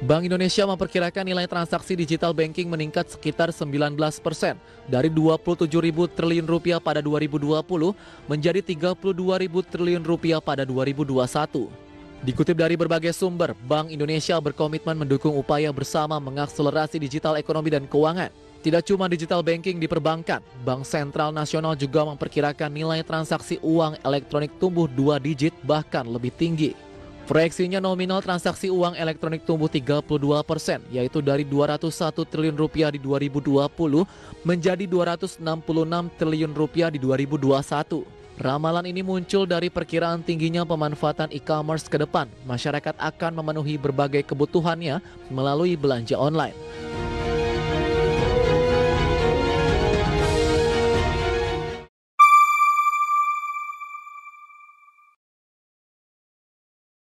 Bank Indonesia memperkirakan nilai transaksi digital banking meningkat sekitar 19% dari 27.000 triliun rupiah pada 2020 menjadi 32.000 triliun rupiah pada 2021. Dikutip dari berbagai sumber, Bank Indonesia berkomitmen mendukung upaya bersama mengakselerasi digital ekonomi dan keuangan. Tidak cuma digital banking di perbankan, Bank Sentral Nasional juga memperkirakan nilai transaksi uang elektronik tumbuh 2 digit bahkan lebih tinggi. Proyeksinya nominal transaksi uang elektronik tumbuh 32%, yaitu dari 201 triliun rupiah di 2020 menjadi 266 triliun rupiah di 2021. Ramalan ini muncul dari perkiraan tingginya pemanfaatan e-commerce ke depan. Masyarakat akan memenuhi berbagai kebutuhannya melalui belanja online.